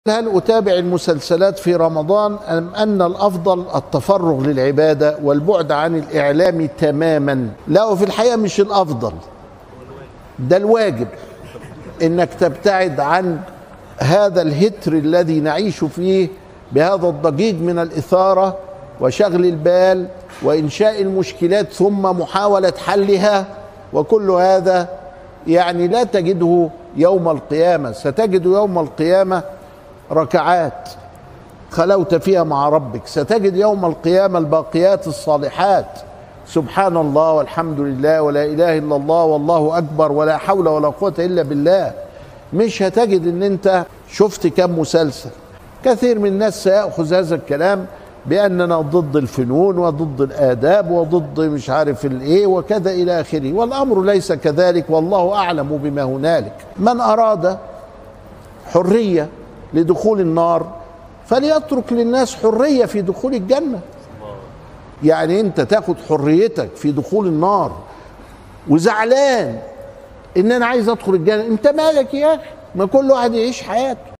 هل أتابع المسلسلات في رمضان أم أن الأفضل التفرغ للعبادة والبعد عن الإعلام تماما؟ لا، وفي الحقيقة مش الأفضل، ده الواجب، إنك تبتعد عن هذا الهتر الذي نعيش فيه بهذا الضجيج من الإثارة وشغل البال وإنشاء المشكلات ثم محاولة حلها، وكل هذا يعني لا تجده يوم القيامة. ستجد يوم القيامة ركعات خلوت فيها مع ربك، ستجد يوم القيامة الباقيات الصالحات، سبحان الله والحمد لله ولا إله إلا الله والله أكبر ولا حول ولا قوة إلا بالله. مش هتجد إن أنت شفت كم مسلسل. كثير من الناس سيأخذ هذا الكلام بأننا ضد الفنون وضد الآداب وضد مش عارف الإيه وكذا إلى آخره، والأمر ليس كذلك، والله أعلم بما هنالك. من أراد حرية لدخول النار فليترك للناس حرية في دخول الجنة. يعني أنت تاخد حريتك في دخول النار وزعلان إن أنا عايز أدخل الجنة، أنت مالك يا أخي؟ ما كل واحد يعيش حياته.